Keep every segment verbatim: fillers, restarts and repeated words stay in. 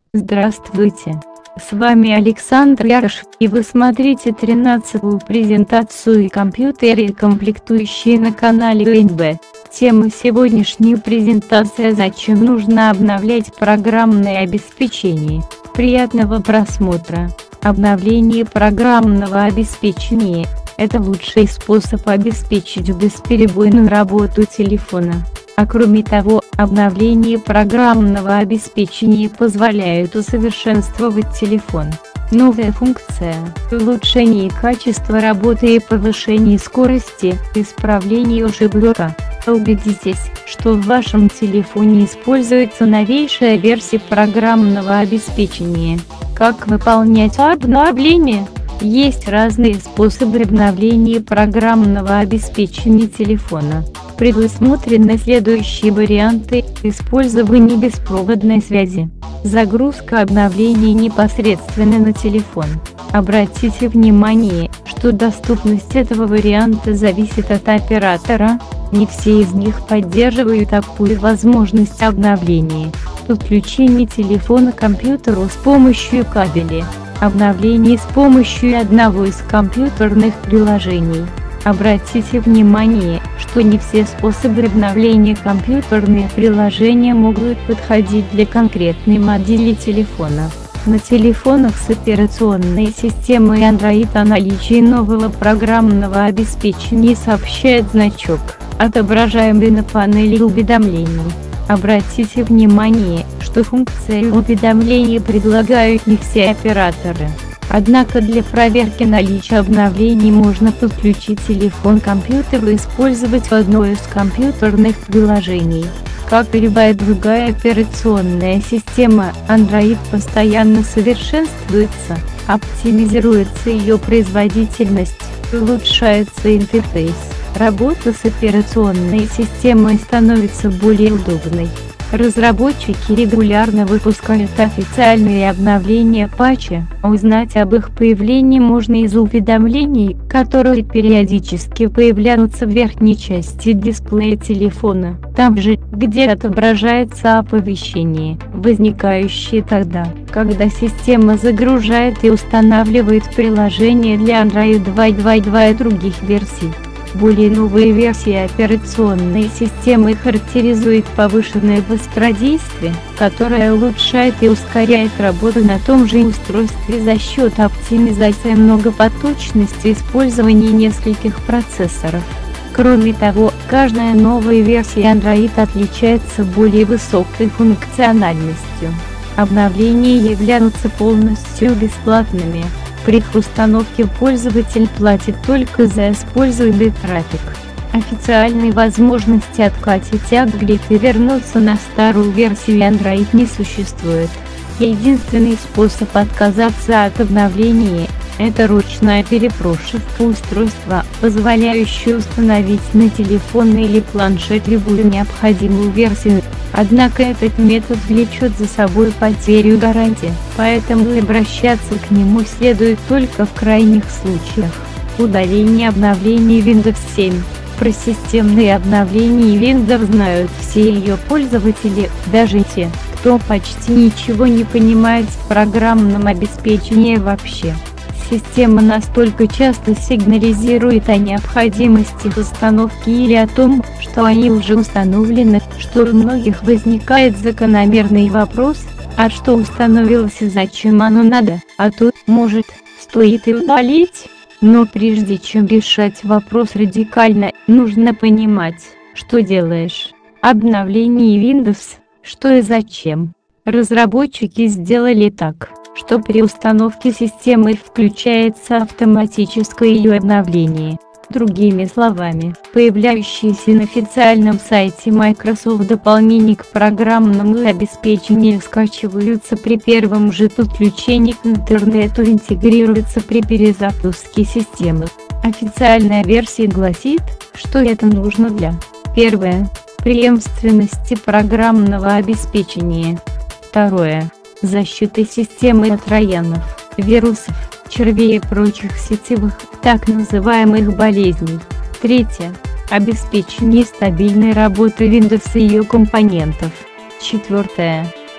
Здравствуйте! С вами Александр Ярош, и вы смотрите тринадцатую презентацию и компьютеры и комплектующие на канале эй эн бэ. Тема сегодняшней презентации: зачем нужно обновлять программное обеспечение. Приятного просмотра! Обновление программного обеспечения – это лучший способ обеспечить бесперебойную работу телефона. А кроме того, обновление программного обеспечения позволяет усовершенствовать телефон. Новая функция – улучшение качества работы и повышение скорости, исправление ошибок. Убедитесь, что в вашем телефоне используется новейшая версия программного обеспечения. Как выполнять обновление? Есть разные способы обновления программного обеспечения телефона. Предусмотрены следующие варианты: использование беспроводной связи, загрузка обновлений непосредственно на телефон. Обратите внимание, что доступность этого варианта зависит от оператора. Не все из них поддерживают такую возможность обновления. Подключение телефона к компьютеру с помощью кабеля. Обновление с помощью одного из компьютерных приложений. Обратите внимание, что не все способы обновления компьютерных приложений могут подходить для конкретной модели телефона. На телефонах с операционной системой Android о наличии нового программного обеспечения сообщает значок, отображаемый на панели уведомлений. Обратите внимание, что функции уведомлений предлагают не все операторы. Однако для проверки наличия обновлений можно подключить телефон к компьютеру и использовать одно из компьютерных приложений. Как и любая другая операционная система, Android постоянно совершенствуется, оптимизируется ее производительность, улучшается интерфейс. Работа с операционной системой становится более удобной. Разработчики регулярно выпускают официальные обновления патча. Узнать об их появлении можно из уведомлений, которые периодически появляются в верхней части дисплея телефона, там же, где отображается оповещение, возникающее тогда, когда система загружает и устанавливает приложение для Android два точка два точка два и других версий. Более новые версии операционной системы характеризуют повышенное быстродействие, которое улучшает и ускоряет работу на том же устройстве за счет оптимизации многопоточности использования нескольких процессоров. Кроме того, каждая новая версия Android отличается более высокой функциональностью. Обновления являются полностью бесплатными. При их установке пользователь платит только за используемый трафик. Официальной возможности откатить апгрейд и вернуться на старую версию Android не существует. Единственный способ отказаться от обновления – это ручная перепрошивка устройства, позволяющая установить на телефон или планшет любую необходимую версию. Однако этот метод влечет за собой потерю гарантии, поэтому обращаться к нему следует только в крайних случаях. Удаление обновлений Windows семь. Про системные обновления Windows знают все ее пользователи, даже те, кто почти ничего не понимает в программном обеспечении вообще. Система настолько часто сигнализирует о необходимости их установки или о том, что они уже установлены, что у многих возникает закономерный вопрос: а что установилось и зачем оно надо, а тут, может, стоит и удалить? Но прежде чем решать вопрос радикально, нужно понимать, что делаешь. Обновление Windows, что и зачем. Разработчики сделали так, что при установке системы включается автоматическое ее обновление. Другими словами, появляющиеся на официальном сайте Microsoft дополнения к программному обеспечению скачиваются при первом же подключении к интернету и интегрируются при перезапуске системы. Официальная версия гласит, что это нужно для: первое – преемственности программного обеспечения. Второе – защиты системы от троянов, вирусов, червей и прочих сетевых, так называемых болезней. Третье – обеспечение стабильной работы Windows и ее компонентов. Четвертое –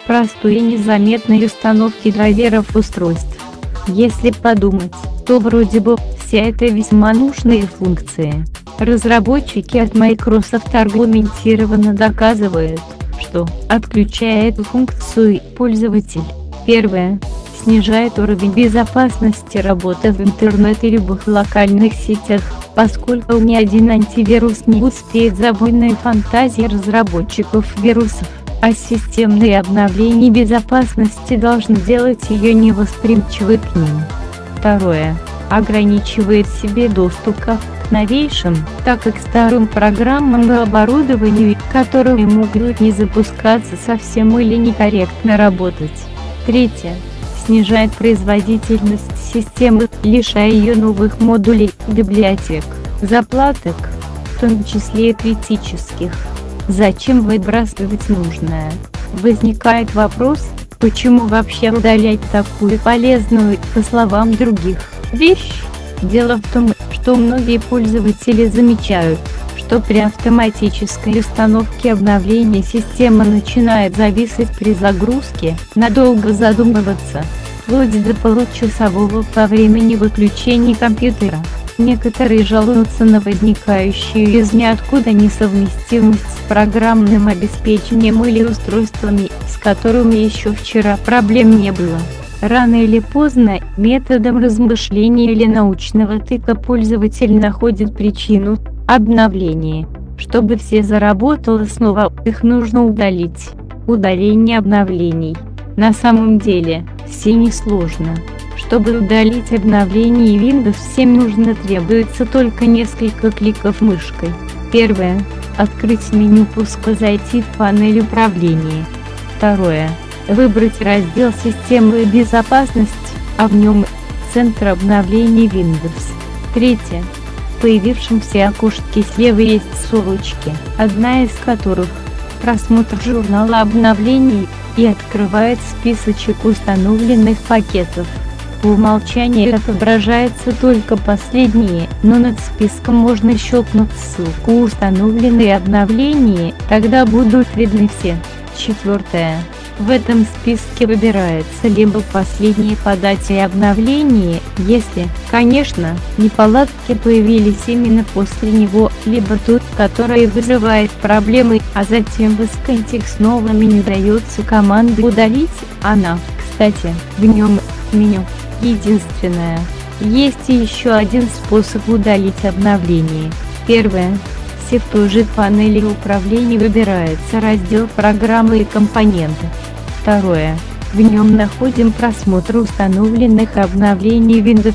простой и незаметной установки драйверов устройств. Если подумать, то вроде бы все это весьма нужные функции. Разработчики от Microsoft аргументированно доказывают, что, отключая эту функцию, пользователь, первое, снижает уровень безопасности работы в интернете и любых локальных сетях, поскольку ни один антивирус не успеет за буйной фантазией разработчиков вирусов, а системные обновления безопасности должны делать ее невосприимчивой к ним. Второе. Ограничивает себе доступ как к новейшим, так и к старым программам и оборудованию, которые могут не запускаться совсем или некорректно работать. Третье. Снижает производительность системы, лишая ее новых модулей, библиотек, заплаток, в том числе и критических. Зачем выбрасывать нужное? Возникает вопрос, почему вообще удалять такую полезную, по словам других, вещь? Дело в том, что многие пользователи замечают, что при автоматической установке обновления система начинает зависать при загрузке, надолго задумываться, вплоть до получасового по времени выключения компьютера. Некоторые жалуются на возникающую из ниоткуда несовместимость с программным обеспечением или устройствами, с которыми еще вчера проблем не было. Рано или поздно, методом размышления или научного тыка пользователь находит причину – обновление. Чтобы все заработало снова, их нужно удалить. Удаление обновлений. На самом деле, все несложно. Чтобы удалить обновление Windows семь нужно требуется только несколько кликов мышкой. Первое. Открыть меню пуска, зайти в панель управления. Второе. Выбрать раздел «Системы и безопасность», а в нем «Центр обновлений Windows». Третье. В появившемся окошке слева есть ссылочки, одна из которых – просмотр журнала обновлений, и открывает списочек установленных пакетов. По умолчанию отображается только последние, но над списком можно щелкнуть ссылку «Установленные обновления», тогда будут видны все. Четвертое. В этом списке выбирается либо последнее по дате обновления, если, конечно, неполадки появились именно после него, либо тот, который вызывает проблемы, а затем в из контекстного меню дается команда «Удалить», она, кстати, в нем, меню, единственное. Есть и еще один способ удалить обновление. Первое. В той же панели управления выбирается раздел «Программы и компоненты». Второе. В нем находим просмотр установленных обновлений Windows.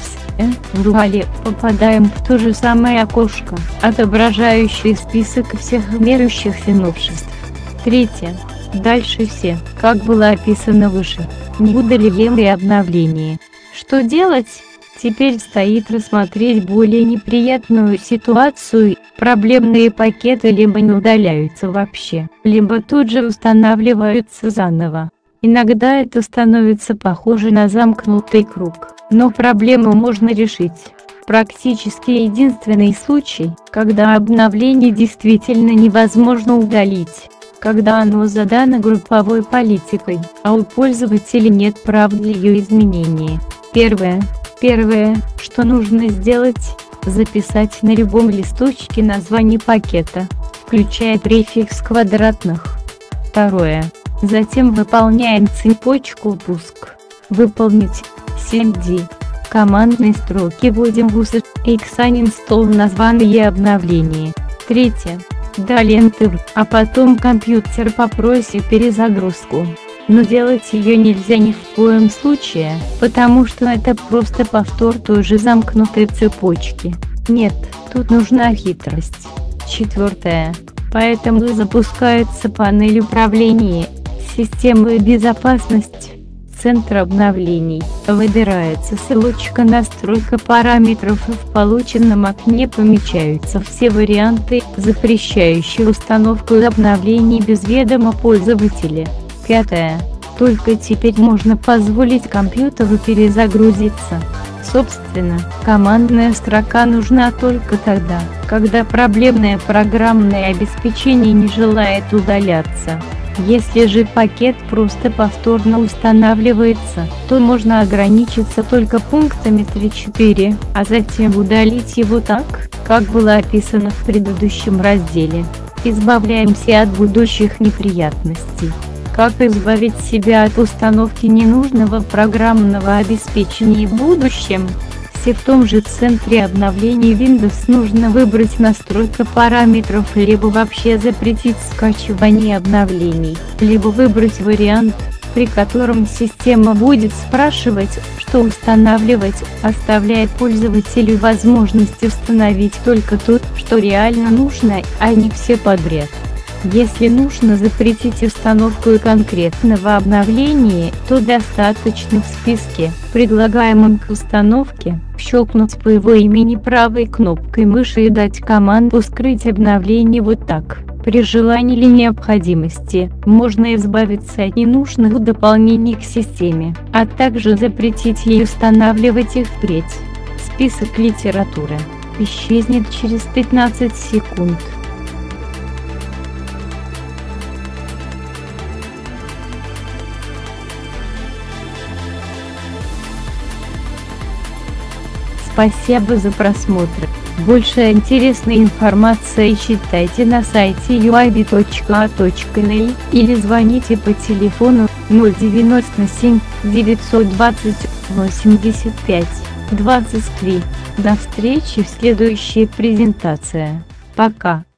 В урле попадаем в то же самое окошко, отображающее список всех имеющихся новшеств. Третье. Дальше все, как было описано выше, неудалимые обновления. Что делать? Теперь стоит рассмотреть более неприятную ситуацию. Проблемные пакеты либо не удаляются вообще, либо тут же устанавливаются заново. Иногда это становится похоже на замкнутый круг, но проблему можно решить. Практически единственный случай, когда обновление действительно невозможно удалить, когда оно задано групповой политикой, а у пользователя нет прав для ее изменения. Первое. Первое, что нужно сделать, записать на любом листочке название пакета, включая префикс квадратных. Второе. Затем выполняем цепочку пуск. Выполнить семь ди. Командной строки вводим в use uninstall название обновления. Третье. Далее Enter, а потом компьютер попросит перезагрузку. Но делать ее нельзя ни в коем случае, потому что это просто повтор той же замкнутой цепочки. Нет, тут нужна хитрость. Четвертое. Поэтому запускается панель управления, системы и безопасность, центр обновлений. Выбирается ссылочка «Настройка параметров», и в полученном окне помечаются все варианты, запрещающие установку обновлений без ведома пользователя. Пятое. Только теперь можно позволить компьютеру перезагрузиться. Собственно, командная строка нужна только тогда, когда проблемное программное обеспечение не желает удаляться. Если же пакет просто повторно устанавливается, то можно ограничиться только пунктами три-четыре, а затем удалить его так, как было описано в предыдущем разделе. Избавляемся от будущих неприятностей. Как избавить себя от установки ненужного программного обеспечения в будущем? В том же центре обновлений Windows нужно выбрать настройка параметров, либо вообще запретить скачивание обновлений, либо выбрать вариант, при котором система будет спрашивать, что устанавливать, оставляя пользователю возможность установить только то, что реально нужно, а не все подряд. Если нужно запретить установку конкретного обновления, то достаточно в списке, предлагаемом к установке, щелкнуть по его имени правой кнопкой мыши и дать команду «Скрыть обновление» вот так. При желании или необходимости, можно избавиться от ненужных дополнений к системе, а также запретить ей устанавливать их впредь. Список литературы исчезнет через пятнадцать секунд. Спасибо за просмотр. Больше интересной информации читайте на сайте ю ай би точка а точка эн эл или звоните по телефону ноль девяносто семь девятьсот двадцать восемьдесят пять двадцать три. До встречи в следующей презентации. Пока.